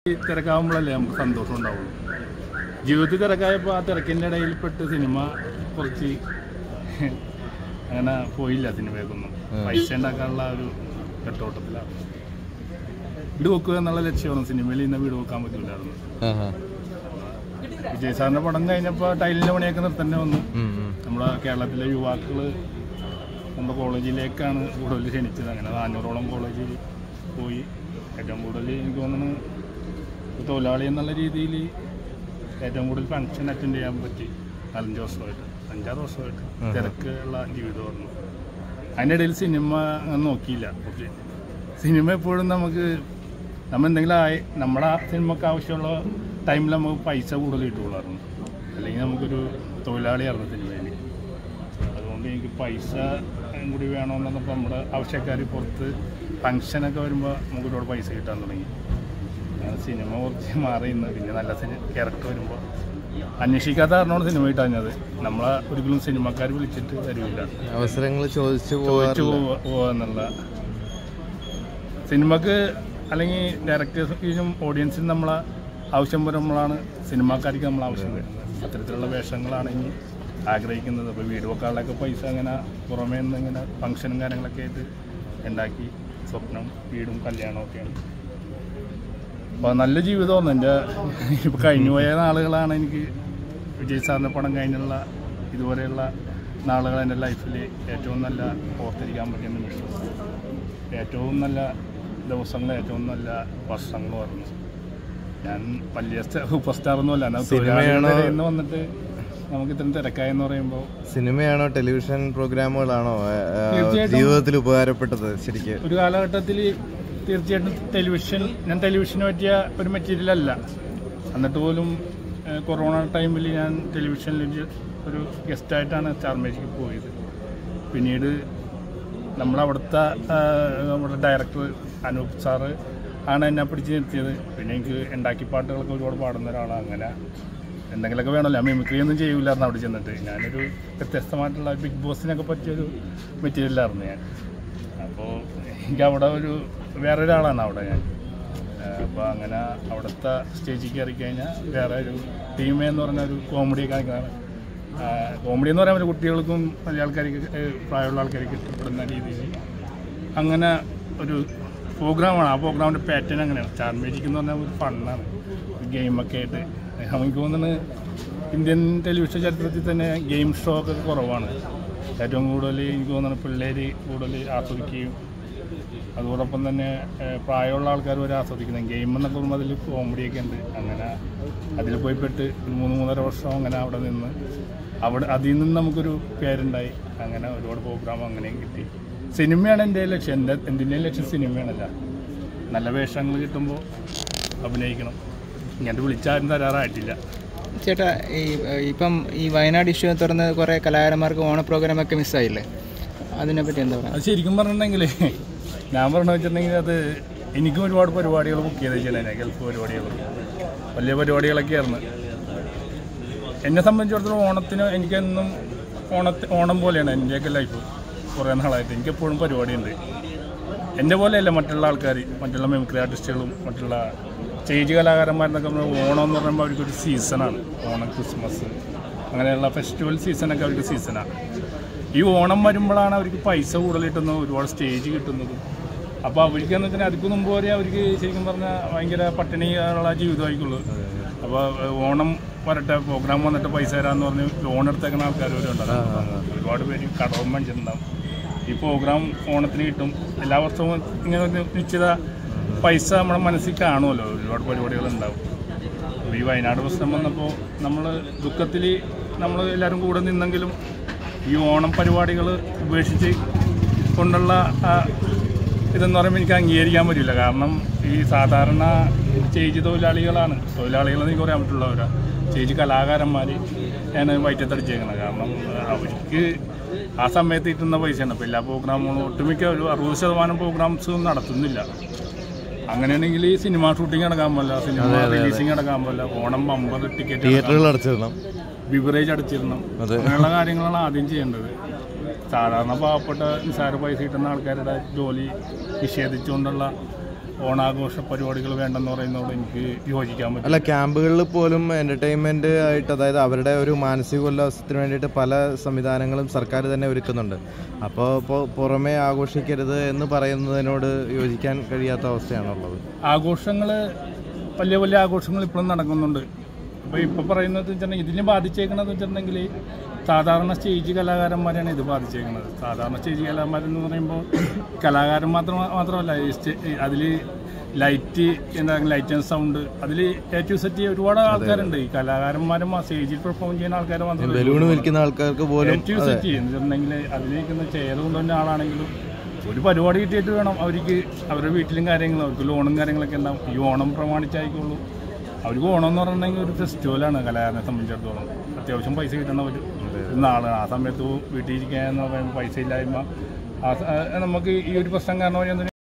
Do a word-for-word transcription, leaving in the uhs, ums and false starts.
തിരക്കാവുമ്പോഴല്ലേ നമുക്ക് സന്തോഷം ഉണ്ടാവുള്ളൂ. ജീവിതത്തിൽ തിരക്കായപ്പോൾ ആ തിരക്കിൻ്റെ ഇടയിൽപ്പെട്ട് സിനിമ കുറച്ച് അങ്ങനെ പോയില്ല. സിനിമയൊക്കൊന്നും പൈസ ഉണ്ടാക്കാനുള്ള ഒരു ഘട്ടോട്ടത്തിലാണ്. വീട് വെക്കുക എന്നുള്ള ലക്ഷ്യമാണ്. സിനിമയിൽ ഇന്ന് വീട് വെക്കാൻ പറ്റില്ലായിരുന്നു. വിജയ് സാറിൻ്റെ പടം കഴിഞ്ഞപ്പോൾ ടൈലിൻ്റെ പണിയൊക്കെ നിർത്തേണ്ടി വന്നു. നമ്മളെ കേരളത്തിലെ യുവാക്കൾ നമ്മുടെ കോളേജിലേക്കാണ് കൂടുതൽ ക്ഷണിച്ചത്. അങ്ങനെ നാനൂറോളം കോളേജിൽ പോയി. ഏറ്റവും കൂടുതൽ എനിക്ക് തോന്നുന്നു തൊഴിലാളി എന്നുള്ള രീതിയിൽ ഏറ്റവും കൂടുതൽ ഫങ്ഷൻ അറ്റൻഡ് ചെയ്യാൻ പറ്റി. നാലഞ്ച് വർഷമായിട്ട് അഞ്ചാറ് വർഷമായിട്ട് തിരക്കുള്ള ജീവിതമായിരുന്നു. അതിൻ്റെ ഇടയിൽ സിനിമ അങ്ങനെ നോക്കിയില്ല. ഓക്കെ, സിനിമ എപ്പോഴും നമുക്ക് നമ്മൾ എന്തെങ്കിലും ആയി നമ്മുടെ ആ സിനിമക്ക് ആവശ്യമുള്ള ടൈമിൽ നമുക്ക് പൈസ കൂടുതൽ കിട്ടുകയുള്ളായിരുന്നു. അല്ലെങ്കിൽ നമുക്കൊരു തൊഴിലാളിയായിരുന്നു സിനിമയിൽ. അതുകൊണ്ട് എനിക്ക് പൈസ കൂടി വേണമെന്നപ്പോൾ നമ്മുടെ ആവശ്യക്കാർ പുറത്ത് ഫങ്ഷനൊക്കെ വരുമ്പോൾ നമുക്ക് ഒരുപാട് പൈസ കിട്ടാൻ തുടങ്ങി. സിനിമ കുറച്ച് മാറിയുന്നു. പിന്നെ നല്ല സിനിമ ക്യാരക്ടർ വരുമ്പോൾ അന്വേഷിക്കാത്ത കാരണമാണ് സിനിമ കിട്ടാഞ്ഞത്. നമ്മളെ ഒരിക്കലും സിനിമക്കാർ വിളിച്ചിട്ട് തരില്ല, അവസരങ്ങൾ ചോദിച്ചു ചോദിച്ചു പോവാന്നുള്ള സിനിമക്ക് അല്ലെങ്കിൽ ഡയറക്ടേഴ്സിനും ഓഡിയൻസിനും നമ്മളെ ആവശ്യം വരുമ്പോഴാണ് സിനിമാക്കാർക്ക് നമ്മൾ ആവശ്യം വരുന്നത്. അത്തരത്തിലുള്ള വേഷങ്ങളാണെങ്കിൽ ആഗ്രഹിക്കുന്നത്. അപ്പോൾ വീട് വെക്കാനുള്ളൊക്കെ പൈസ അങ്ങനെ പുറമേ നിന്ന് ഇങ്ങനെ ഫങ്ഷനും കാര്യങ്ങളൊക്കെ ആയിട്ട് ഉണ്ടാക്കി സ്വപ്നം വീടും കല്യാണവും ഒക്കെയാണ്. അപ്പോൾ നല്ല ജീവിതമാണ് എൻ്റെ. ഇപ്പോൾ കഴിഞ്ഞു പോയ നാളുകളാണ് എനിക്ക് വിജയ് സാറിൻ്റെ പടം കഴിഞ്ഞുള്ള ഇതുപോലെയുള്ള നാളുകൾ എൻ്റെ ലൈഫിൽ ഏറ്റവും നല്ല ഓർത്തിരിക്കാൻ പറ്റിയ നിമിഷം, ഏറ്റവും നല്ല ദിവസങ്ങൾ, ഏറ്റവും നല്ല വർഷങ്ങളുമായിരുന്നു. ഞാൻ വലിയ സൂപ്പർ സ്റ്റാറൊന്നുമല്ല. എന്ന് വന്നിട്ട് നമുക്ക് ഇത്രയും തിരക്കായെന്ന് പറയുമ്പോൾ സിനിമയാണോ ടെലിവിഷൻ പ്രോഗ്രാമുകളാണോ ജീവിതത്തിൽ ഉപകാരപ്പെട്ടത്? ശരിക്കും ഒരു കാലഘട്ടത്തിൽ തീർച്ചയായിട്ടും ടെലിവിഷൻ, ഞാൻ ടെലിവിഷന് പറ്റിയ ഒരു മെറ്റീരിയൽ അല്ല. എന്നിട്ട് പോലും കൊറോണ ടൈമിൽ ഞാൻ ടെലിവിഷനിൽ ഒരു ഗസ്റ്റായിട്ടാണ് സ്റ്റാർ മാജിക്കിൽ പോയത്. പിന്നീട് നമ്മളവിടുത്തെ നമ്മുടെ ഡയറക്ടർ അനൂപ് സാറ് ആണ് എന്നെ പിടിച്ച് നിർത്തിയത്. പിന്നെ എനിക്ക് ഉണ്ടാക്കി പാട്ടുകളൊക്കെ ഒരുപാട് പാടുന്ന ഒരാളാണ്. അങ്ങനെ എന്തെങ്കിലുമൊക്കെ വേണമല്ലോ, മിമിക്രി ഒന്നും ചെയ്യില്ലായിരുന്നു അവിടെ ചെന്നിട്ട്. ഞാനൊരു വ്യത്യസ്തമായിട്ടുള്ള ബിഗ് ബോസിനൊക്കെ പറ്റിയൊരു മെറ്റീരിയലായിരുന്നു ഞാൻ. അപ്പോൾ എനിക്ക് അവിടെ ഒരു വേറൊരാളാണ് അവിടെ ഞാൻ. അപ്പോൾ അങ്ങനെ അവിടുത്തെ സ്റ്റേജിൽ കയറി കഴിഞ്ഞാൽ വേറെ ഒരു ടീമേ എന്ന് പറഞ്ഞ ഒരു കോമഡി കാണിക്കുന്നതാണ്. കോമഡി എന്ന് പറയുമ്പോൾ കുട്ടികൾക്കും വലിയ ആൾക്കാർക്ക് പ്രായമുള്ള ആൾക്കാർക്ക് ഇഷ്ടപ്പെടുന്ന രീതിയിൽ അങ്ങനെ ഒരു പ്രോഗ്രാമാണ്. ആ പ്രോഗ്രാമിൻ്റെ പാറ്റേൺ അങ്ങനെയാണ്. സ്റ്റാർ മാജിക് എന്ന് പറഞ്ഞാൽ ഒരു ഫണ്ണാണ്, ഒരു ഗെയിമൊക്കെ ആയിട്ട്. എനിക്ക് തോന്നുന്നത് ഇന്ത്യൻ ടെലിവിഷൻ ചരിത്രത്തിൽ തന്നെ ഗെയിം ഷോ ഒക്കെ കുറവാണ്. ഏറ്റവും കൂടുതൽ എനിക്ക് തോന്നുന്നത് പിള്ളേർ കൂടുതൽ ആസ്വദിക്കുകയും അതോടൊപ്പം തന്നെ പ്രായമുള്ള ആൾക്കാർ വരെ ആസ്വദിക്കുന്നത് ഗെയിം എന്നൊക്കെ പറയുമ്പോൾ അതിൽ കോമഡിയൊക്കെ ഉണ്ട്. അങ്ങനെ അതിൽ പോയി പെട്ട് ഒരു മൂന്ന് മൂന്നര വർഷം അങ്ങനെ അവിടെ നിന്ന് അവിടെ അതിൽ നിന്ന് നമുക്കൊരു പേരുണ്ടായി. അങ്ങനെ ഒരുപാട് പ്രോഗ്രാം അങ്ങനെയും കിട്ടി. സിനിമയാണ് എൻ്റെ ലക്ഷ്യം. എൻ്റെ എന്തിൻ്റെയും ലക്ഷ്യം സിനിമയാണല്ല. നല്ല വേഷങ്ങൾ കിട്ടുമ്പോൾ അഭിനയിക്കണം. ഇങ്ങനത്തെ വിളിച്ചാരും തരാറായിട്ടില്ല. ചേട്ടാ, ഈ ഇപ്പം ഈ വയനാട് ഇഷ്യൂ തുറന്ന് കുറേ കലാകാരന്മാർക്ക് ഓണ പ്രോഗ്രാമൊക്കെ മിസ്സായില്ലേ? അതിനെപ്പറ്റി എന്താ പറയുക? അത് ശരിക്കും പറഞ്ഞിട്ടുണ്ടെങ്കിൽ ഞാൻ പറഞ്ഞു വെച്ചിട്ടുണ്ടെങ്കിൽ അത് എനിക്കും ഒരുപാട് പരിപാടികൾ ബുക്ക് ചെയ്ത് വെച്ചാൽ ഗൾഫ് പരിപാടികൾ വലിയ പരിപാടികളൊക്കെ ആയിരുന്നു. എന്നെ സംബന്ധിച്ചിടത്തോളം ഓണത്തിന് എനിക്കെന്നും ഓണത്തി ഓണം പോലെയാണ് എൻ്റെയൊക്കെ ലൈഫ്. കുറേ നാളായിട്ട് എനിക്കെപ്പോഴും പരിപാടിയുണ്ട്. എൻ്റെ പോലെയല്ല മറ്റുള്ള ആൾക്കാർ, മറ്റുള്ള മിമിക്രി ആർട്ടിസ്റ്റുകളും മറ്റുള്ള സ്റ്റേജ് കലാകാരന്മാരെന്നൊക്കെ പറഞ്ഞാൽ ഓണം എന്ന് പറയുമ്പോൾ അവർക്കൊരു സീസണാണ്. ഓണം, ക്രിസ്മസ് അങ്ങനെയുള്ള ഫെസ്റ്റിവൽ സീസണൊക്കെ അവർക്ക് സീസണാണ്. ഈ ഓണം വരുമ്പോഴാണ് അവർക്ക് പൈസ കൂടുതൽ കിട്ടുന്നത്, ഒരുപാട് സ്റ്റേജ് കിട്ടുന്നത്. അപ്പോൾ അവർക്കെന്ന് വെച്ചാൽ അതിക്ക് മുമ്പ് വരെ അവർക്ക് ശരിക്കും പറഞ്ഞാൽ ഭയങ്കര പട്ടിണിയുള്ള ജീവിതമായിരിക്കുള്ളൂ. അപ്പോൾ ഓണം വരട്ടെ, പ്രോഗ്രാം വന്നിട്ട് പൈസ തരാമെന്ന് പറഞ്ഞ് ലോൺ എടുത്തേക്കുന്ന ആൾക്കാർ വരെ ഉണ്ടാകും. ഒരുപാട് പേര് കടവും മേടിച്ചിട്ടുണ്ടാകും. ഈ പ്രോഗ്രാം ഓണത്തിന് കിട്ടും. എല്ലാ വർഷവും ഇങ്ങനെ നിശ്ചിത പൈസ നമ്മുടെ മനസ്സിൽ കാണുമല്ലോ. ഒരുപാട് പരിപാടികളുണ്ടാവും. അപ്പോൾ ഈ വയനാട് പ്രശ്നം വന്നപ്പോൾ നമ്മൾ ദുഃഖത്തിൽ നമ്മൾ എല്ലാവരും കൂടെ നിന്നെങ്കിലും ഈ ഓണം പരിപാടികൾ ഉപേക്ഷിച്ച് കൊണ്ടുള്ള ഇതെന്ന് പറയുമ്പോൾ എനിക്ക് അംഗീകരിക്കാൻ പറ്റില്ല. കാരണം ഈ സാധാരണ സ്റ്റേജ് തൊഴിലാളികളാണ്, തൊഴിലാളികളെന്ന് എനിക്ക് പറയാൻ പറ്റുള്ളവരാ, സ്റ്റേജ് കലാകാരന്മാർ ആണ് വയറ്റത്തടിച്ചേക്കുന്നത്. കാരണം അവർക്ക് ആ സമയത്ത് കിട്ടുന്ന പൈസയാണ്. അപ്പോൾ എല്ലാ പ്രോഗ്രാമുകളും ഒട്ടുമിക്ക ഒരു അറുപത് ശതമാനം പ്രോഗ്രാംസും നടത്തുന്നില്ല. അങ്ങനെയാണെങ്കിൽ ഈ സിനിമ ഷൂട്ടിംഗ് നടക്കാൻ പറ്റില്ല, സിനിമ റിലീസിങ് നടക്കാൻ പറ്റില്ല, ഓണം ബമ്പർ ടിക്കറ്റ്, ബിവറേജ് അടച്ചിരണം, അങ്ങനെയുള്ള കാര്യങ്ങളാണ് ആദ്യം ചെയ്യേണ്ടത്. സാധാരണ പാവപ്പെട്ട നിസ്സാര പൈസ കിട്ടുന്ന ആൾക്കാരുടെ ജോലി നിഷേധിച്ചുകൊണ്ടുള്ള ഓണാഘോഷ പരിപാടികൾ വേണ്ടെന്ന് പറയുന്നതോട് എനിക്ക് യോജിക്കാൻ പറ്റും. അല്ല, ക്യാമ്പുകളിൽ പോലും എന്റർടൈൻമെന്റ് ആയിട്ട്, അതായത് അവരുടെ ഒരു മാനസികോല്ലാസത്തിന് വേണ്ടിയിട്ട് പല സംവിധാനങ്ങളും സർക്കാർ തന്നെ ഒരുക്കുന്നുണ്ട്. അപ്പോൾ ഇപ്പോൾ പുറമേ ആഘോഷിക്കരുത് എന്ന് പറയുന്നതിനോട് യോജിക്കാൻ കഴിയാത്ത അവസ്ഥയാണുള്ളത്. ആഘോഷങ്ങൾ, വലിയ വലിയ ആഘോഷങ്ങൾ ഇപ്പോഴും നടക്കുന്നുണ്ട്. അപ്പോൾ ഇപ്പോൾ പറയുന്നത് വെച്ചിട്ടുണ്ടെങ്കിൽ ഇതിനെ ബാധിച്ചേക്കണമെന്ന് വെച്ചിട്ടുണ്ടെങ്കിൽ സാധാരണ സ്റ്റേജ് കലാകാരന്മാരെയാണ് ഇത് ബാധിച്ചേക്കുന്നത്. സാധാരണ സ്റ്റേജ് കലാകാരന്മാരെന്ന് പറയുമ്പോൾ കലാകാരൻ മാത്രം മാത്രമല്ല, അതിൽ ലൈറ്റ് എന്താ ലൈറ്റ് ആൻഡ് സൗണ്ട്, അതിൽ എ ടു സെറ്റ് ഒരുപാട് ആൾക്കാരുണ്ട്. ഈ കലാകാരന്മാരും സ്റ്റേജിൽ പെർഫോം ചെയ്യുന്ന ആൾക്കാർ മാത്രമല്ല, ബലൂൺ വിൽക്കുന്ന ആൾക്കാർക്ക് പോലും എ ടു സെറ്റ് ചെയ്യുന്നുണ്ടെങ്കിൽ അതിലേക്കുന്ന ചെയർ കൊണ്ടുവന്ന ആളാണെങ്കിലും ഒരു പരിപാടി കിട്ടിയിട്ട് വേണം അവർക്ക് അവരുടെ വീട്ടിലും കാര്യങ്ങളും, അവർക്ക് ലോണും കാര്യങ്ങളൊക്കെ ഉണ്ടാവും. ഈ ഓണം പ്രമാണിച്ചായിക്കുള്ളൂ. അവർക്ക് ഓണം എന്ന് പറഞ്ഞിട്ടുണ്ടെങ്കിൽ ഒരു ഫെസ്റ്റിവലാണ് കലാകാരനെ സംബന്ധിച്ചിടത്തോളം. അത്യാവശ്യം പൈസ കിട്ടുന്ന ഒരു നാളാണ്. ആ സമയത്ത് വീട്ടിലിരിക്കുക എന്ന് പറയുമ്പോൾ പൈസ ഇല്ലായ്മ, നമുക്ക് ഈ ഒരു പ്രശ്നം കാരണം